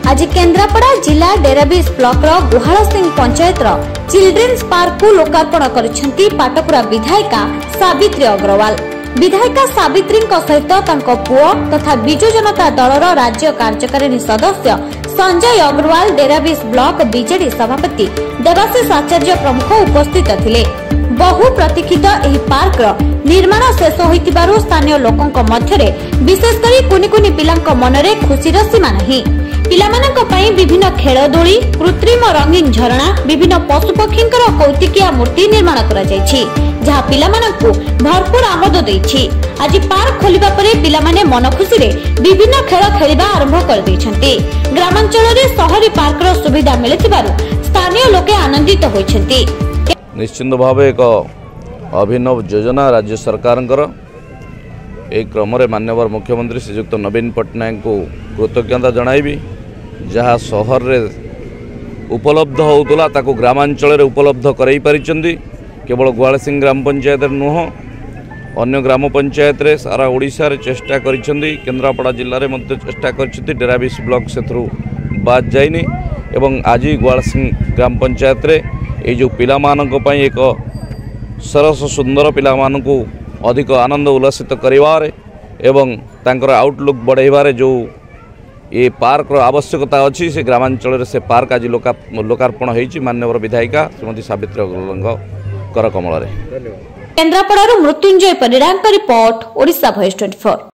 आज केन्द्रापड़ा जिला Derabish block Guhal Singh panchayat children's park को लोकार्पण करिसेंती पाटकुरा विधायिका सावित्री अग्रवाल। विधायिका सावित्री सहित पुओ तथा बिजु जनता दलर राज्य कार्यकारिणी सदस्य संजय अग्रवाल, डेराबिस ब्लॉक बीजेडी सभापति देवाशीष आचार्य प्रमुख उपस्थित थिले। बहु प्रतीक्षित एही पार्क निर्माण शेष होइतिबारु स्थानीय लोकंक मध्यरे विशेषकर कुनि कुनि पिलांक मनरे खुशीर सीमा नाही। पिलामानंक पई विभिन्न खेल दोली, कृत्रिम रंगीन झरणा, विभिन्न पशुपक्षींकर कौतिकिया मूर्ति निर्माण करा जायछि, जहा पिलामानंकु भरपूर आमोद दैछि। आज पार्क खोलिबा परे पिलामाने मन खुशी रे विभिन्न खेल खेलिबा आरंभ कर दैछन्ति। ग्रामांचल रे शहरी पार्कर सुविधा मिलिथिबारु स्थानीय लोके आनंदित होइछन्ति। निश्चित भाव एक अभिनव योजना राज्य सरकारंकर एक क्रम माननीय मुख्यमंत्री श्रीयुक्त नवीन पट्टनायक को कृतज्ञता जणाइबी। जहाँ सहर रे उपलब्ध होउतला ताको ग्रामांचल रे उपलब्ध कराई पारिचंदी। केवल गुहाल सिंह ग्राम पंचायत नुह अन्य ग्राम पंचायत रे सारा ओडिशा रे चेष्टा करिसंदी। केन्द्रापड़ा जिल्ला रे मध्य चेष्टा करिसंदी। डेराबिस ब्लॉक सेथरु बाद जाइनी एवं आज गुहाल सिंह ग्राम पंचायत रे ए जो पिला मानक पई एक सरस सुंदर पिला मानकु अधिक आनंद उल्लासित करिवारे एवं तांकर आउटलुक बढ़ाइबारे जो ये पार्क आवश्यकता अच्छी से ग्रामांचल से पार्क आज लोकार्पण होइछि माननीय विधायिका श्रीमती सावित्री अग्रवाल कर कमल। केन्द्रापड़ा मृत्युंजय परिडांक रिपोर्ट, ओडिशा वॉइस 24।